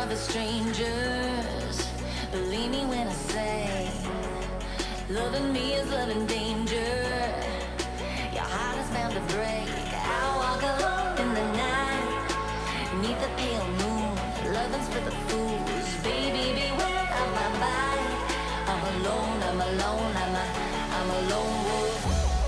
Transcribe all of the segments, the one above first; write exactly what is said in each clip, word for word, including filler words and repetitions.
love is strangers. Believe me when I say, loving me is loving danger. Your heart is bound to break. I walk alone in the night, neath the pale moon. Loving's for the fools. Baby, beware of my body. I'm alone, I'm alone, I'm a, I'm a lone wolf.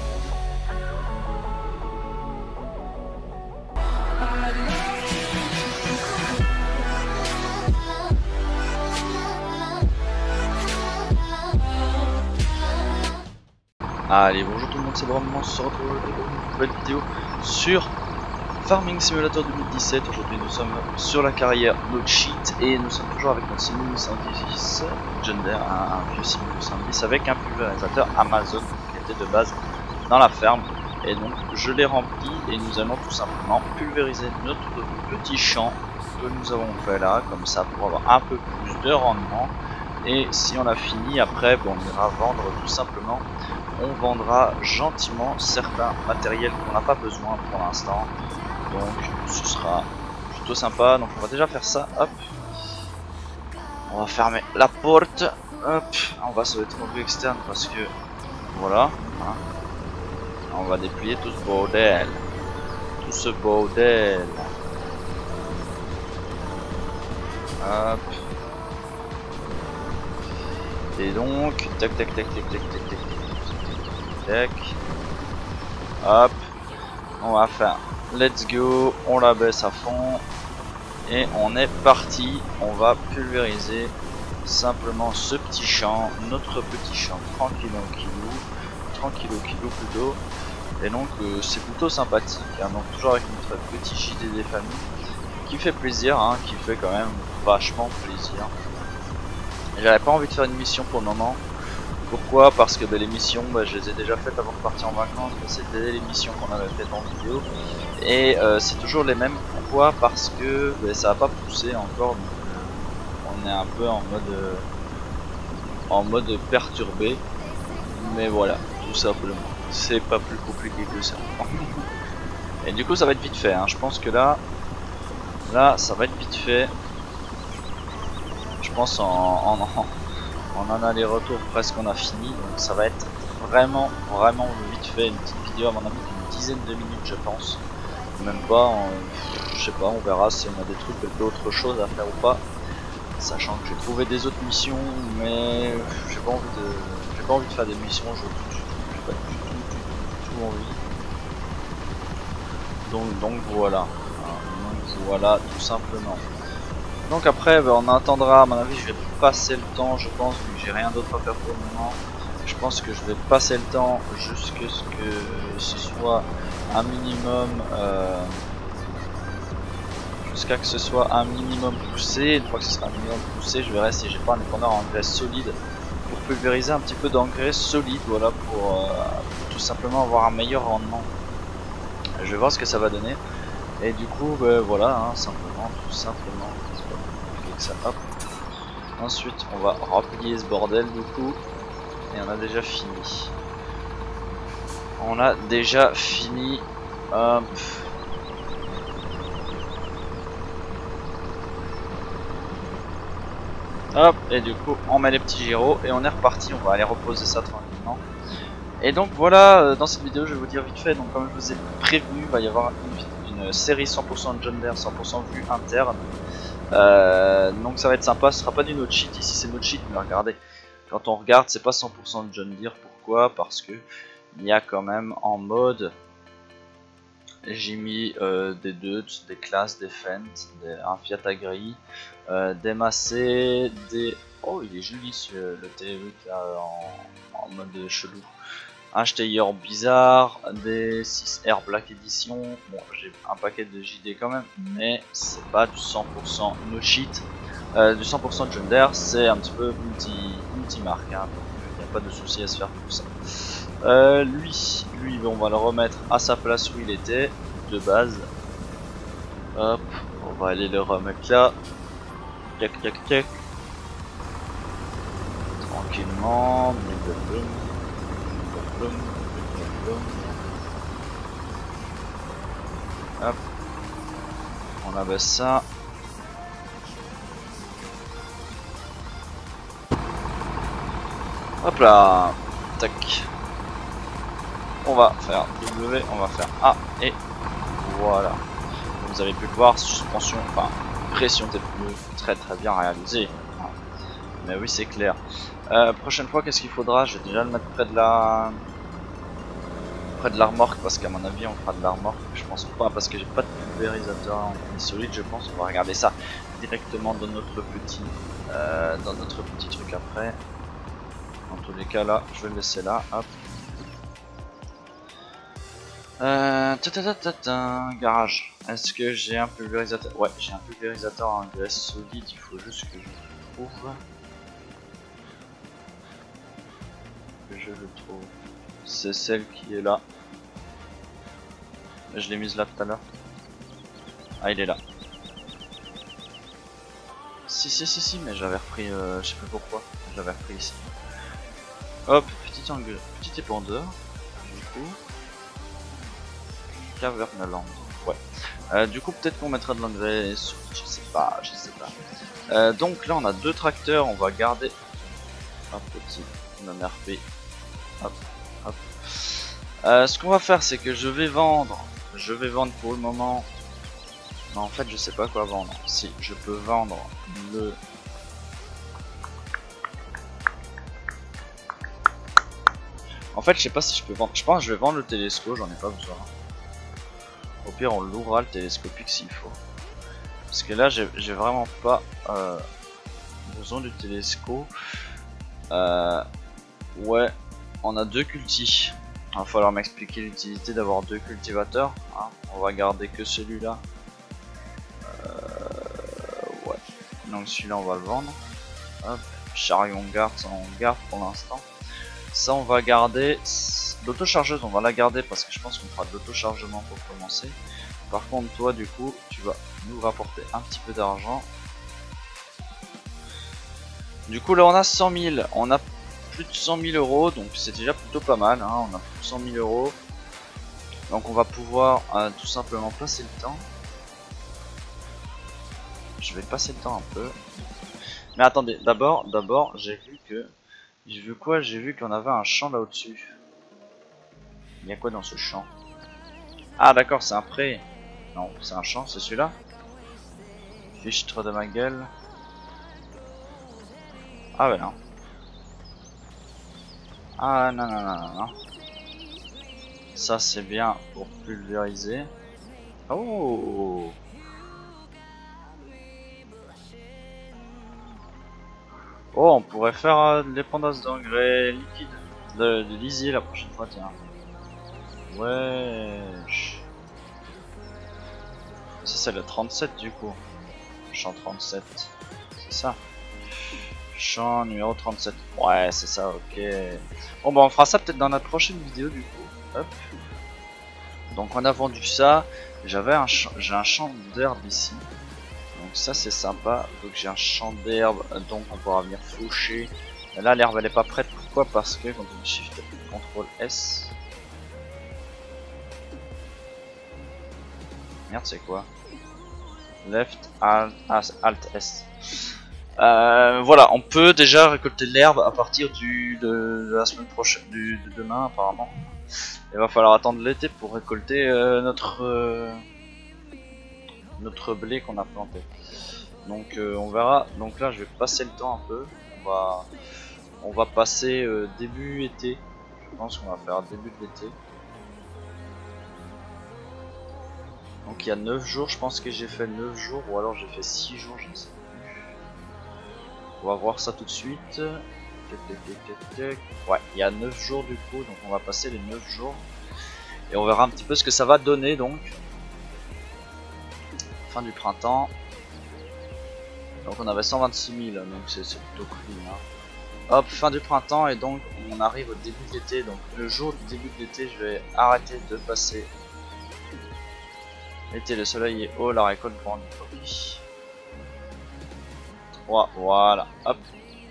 Allez, bonjour tout le monde, c'est Brandon, on se retrouve pour une nouvelle vidéo sur Farming Simulator deux mille dix-sept. Aujourd'hui nous sommes sur la carrière No Cheat et nous sommes toujours avec notre Simu cent dix John Deere, un, un vieux Simu cent dix avec un pulvérisateur Amazon qui était de base dans la ferme. Et donc je l'ai rempli et nous allons tout simplement pulvériser notre petit champ que nous avons fait là, comme ça pour avoir un peu plus de rendement. Et si on a fini, après bon, on ira vendre tout simplement. On vendra gentiment certains matériels qu'on n'a pas besoin pour l'instant. Donc ce sera plutôt sympa. Donc on va déjà faire ça. Hop. On va fermer la porte. Hop. On va se mettre en vue externe parce que voilà. Hein. On va déplier tout ce bordel. Tout ce bordel. Hop. Et donc, tac tac tac tac tac tac tac. Hop, on va faire let's go, on la baisse à fond et on est parti. On va pulvériser simplement ce petit champ, notre petit champ, tranquille kilo, tranquillo kilo plutôt. Et donc euh, c'est plutôt sympathique, hein. Donc toujours avec notre petit J D des familles qui fait plaisir, hein, qui fait quand même vachement plaisir. J'avais pas envie de faire une mission pour le moment. Pourquoi? Parce que bah, les missions, bah, je les ai déjà faites avant de partir en vacances. C'était les missions qu'on avait faites en vidéo. Et euh, c'est toujours les mêmes. Pourquoi? Parce que bah, ça va pas pousser encore. Donc, euh, on est un peu en mode, euh, en mode perturbé. Mais voilà, tout simplement. C'est pas plus compliqué que ça. Et du coup, ça va être vite fait. Hein. Je pense que là, là, ça va être vite fait. Je pense en... en, en On en a les retours, presque on a fini, donc ça va être vraiment vraiment vite fait, une petite vidéo à mon avis d'une dizaine de minutes je pense, même pas, on, je sais pas, on verra si on a des trucs, quelque autre chose à faire ou pas, sachant que j'ai trouvé des autres missions, mais j'ai pas envie de, j'ai pas envie de faire des missions, je j'ai pas du tout, du tout, du tout envie, donc donc voilà, donc voilà tout simplement. Donc après, ben, on attendra, à mon avis, je vais passer le temps, je pense, vu que j'ai rien d'autre à faire pour le moment. Je pense que je vais passer le temps jusqu'à ce que ce soit un minimum, euh, jusqu'à que ce soit un minimum poussé. Une fois que ce sera un minimum poussé, je verrai si j'ai pas un épandeur en engrais solide pour pulvériser un petit peu d'engrais solide, voilà, pour, euh, pour tout simplement avoir un meilleur rendement. Je vais voir ce que ça va donner. Et du coup, ben, voilà, hein, simplement, tout simplement. Ça, hop. Ensuite on va replier ce bordel du coup et on a déjà fini. On a déjà fini. Hop. Hop, et du coup on met les petits gyros et on est reparti. On va aller reposer ça tranquillement. Et donc voilà, dans cette vidéo je vais vous dire vite fait, donc comme je vous ai prévenu, il va y avoir une, une série cent pour cent John Deere, cent pour cent vue interne. Euh, donc ça va être sympa, ce sera pas du no cheat, ici c'est no cheat, mais regardez, quand on regarde c'est pas cent pour cent de John Deere. Pourquoi? Parce que il y a quand même en mode, j'ai mis euh, des deux, des classes, des Fendt, des, un Fiat Agri, euh, des Massey, des... Oh il est joli ce, le T V là en, en mode chelou. Un Steyr bizarre, des six R Black Edition, bon j'ai un paquet de J D quand même, mais c'est pas du cent pour cent no cheat, euh, du cent pour cent de John Deere, c'est un petit peu multi, multi marque, hein, donc il n'y a pas de souci à se faire pour ça. Euh, lui, lui on va le remettre à sa place où il était, de base, hop, on va aller le remettre là, tac tac tac, tranquillement, hop, on abaisse ça. Hop là. Tac. On va faire W, on va faire A et voilà. Comme vous avez pu le voir, suspension, enfin pression des pneus très très bien réalisée. Mais oui, c'est clair. Euh, prochaine fois, qu'est-ce qu'il faudra? Je vais déjà le mettre près de la près de la remorque parce qu'à mon avis, on fera de la remorque. Je pense pas parce que j'ai pas de pulvérisateur en solide. Je pense on va regarder ça directement dans notre petit euh, dans notre petit truc après. Dans tous les cas, là, je vais le laisser là. Hop. Euh, ta ta ta ta ta, garage. Est-ce que j'ai un pulvérisateur? Ouais, j'ai un pulvérisateur en graisse solide. Il faut juste que je le trouve. Que je le trouve. C'est celle qui est là. Je l'ai mise là tout à l'heure. Ah, il est là. Si, si, si, si, mais j'avais repris. Euh, je sais pas pourquoi. J'avais repris ici. Hop, petit angle, petit épandeur. Du coup. Cavernaland. Ouais. Euh, du coup, peut-être qu'on mettra de l'engrais. Je sais pas, je sais pas. Euh, donc là, on a deux tracteurs. On va garder un petit non R P. Hop, hop. Euh, ce qu'on va faire, c'est que je vais vendre. Je vais vendre pour le moment. Non, en fait, je sais pas quoi vendre. Si, je peux vendre le. En fait, je sais pas si je peux vendre. Je pense que je vais vendre le télescope. J'en ai pas besoin. Au pire, on louera le télescopique s'il faut. Parce que là, j'ai vraiment pas euh, besoin du télescope. Euh, ouais, on a deux cultis. Il va falloir m'expliquer l'utilité d'avoir deux cultivateurs. Hein. On va garder que celui-là. Euh, ouais. Donc celui-là, on va le vendre. Hop. Chariot garde, ça on garde pour l'instant. Ça, on va garder. L'autochargeuse, on va la garder parce que je pense qu'on fera de l'autochargement pour commencer. Par contre, toi, du coup, tu vas nous rapporter un petit peu d'argent. Du coup, là, on a cent mille. On a plus de cent mille euros, donc c'est déjà plutôt pas mal. Hein. On a plus de cent mille euros. Donc, on va pouvoir euh, tout simplement passer le temps. Je vais passer le temps un peu. Mais attendez, d'abord, d'abord, j'ai vu que. J'ai vu quoi? J'ai vu qu'on avait un champ là au-dessus. Il y a quoi dans ce champ? Ah, d'accord, c'est un pré. Non, c'est un champ, c'est celui-là. Fichtre de ma gueule. Ah, ouais, non. Ah, non, non, non, non, non. Ça, c'est bien pour pulvériser. Oh! Oh, on pourrait faire euh, de l'épandage d'engrais liquide. De, de lisier la prochaine fois, tiens. Wesh. Ça, c'est le trente-sept du coup. Champ trente-sept. C'est ça. Champ numéro trente-sept. Ouais, c'est ça, ok. Bon, bah, on fera ça peut-être dans notre prochaine vidéo du coup. Hop. Donc, on a vendu ça. J'avais un champ, j'ai un champ d'herbe ici. Donc, ça, c'est sympa. Donc, j'ai un champ d'herbe. Donc, on pourra venir faucher. Et là, l'herbe, elle est pas prête. Pourquoi? Parce que quand on shift contrôle S. Merde, c'est quoi? Left, Alt, Alt S. Euh, voilà, on peut déjà récolter de l'herbe à partir du, de, de la semaine prochaine, du, de demain apparemment. Il va falloir attendre l'été pour récolter euh, notre euh, notre blé qu'on a planté. Donc euh, on verra. Donc là, je vais passer le temps un peu. On va on va passer euh, début été. Je pense qu'on va faire début de l'été. Donc il y a neuf jours, je pense que j'ai fait neuf jours ou alors j'ai fait six jours, je ne sais plus. On va voir ça tout de suite. Ouais, il y a neuf jours du coup, donc on va passer les neuf jours. Et on verra un petit peu ce que ça va donner donc. Fin du printemps. Donc on avait cent vingt-six mille, donc c'est plutôt clean. Hein. Hop, fin du printemps et donc on arrive au début de l'été. Donc le jour du début de l'été, je vais arrêter de passer. L'été, le soleil est haut, la récolte grande. Voilà, hop.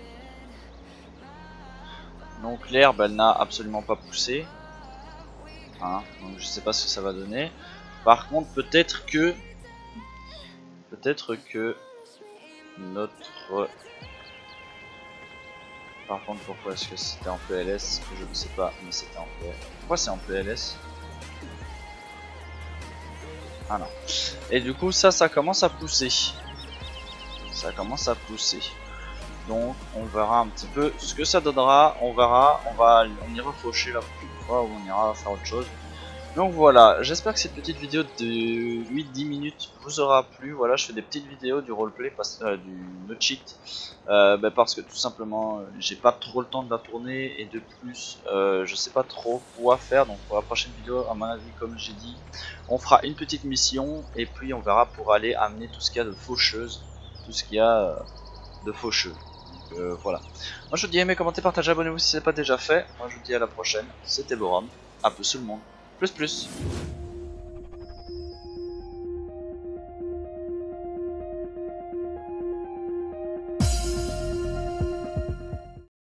Donc l'herbe, elle n'a absolument pas poussé. Hein, donc je sais pas ce que ça va donner. Par contre, peut-être que... Peut-être que... Notre... Par contre, pourquoi est-ce que c'était en P L S? Je ne sais pas, mais c'était en P L S. Pourquoi c'est en P L S? Ah non. Et du coup, ça, ça commence à pousser. Ça commence à pousser. Donc, on verra un petit peu ce que ça donnera. On verra. On va, on ira faucher la prochaine fois ou on ira faire autre chose. Donc voilà, j'espère que cette petite vidéo de huit dix minutes vous aura plu. Voilà, je fais des petites vidéos du roleplay, parce, euh, du no cheat, euh, bah parce que tout simplement, euh, j'ai pas trop le temps de la tourner, et de plus, euh, je sais pas trop quoi faire. Donc pour la prochaine vidéo, à mon avis, comme j'ai dit, on fera une petite mission, et puis on verra pour aller amener tout ce qu'il y a de faucheuse, tout ce qu'il y a euh, de faucheux. Donc euh, voilà. Moi je vous dis aimez, commentez, partagez, abonnez-vous si ce n'est pas déjà fait. Moi je vous dis à la prochaine, c'était Borom, à plus tout le monde. Plus plus.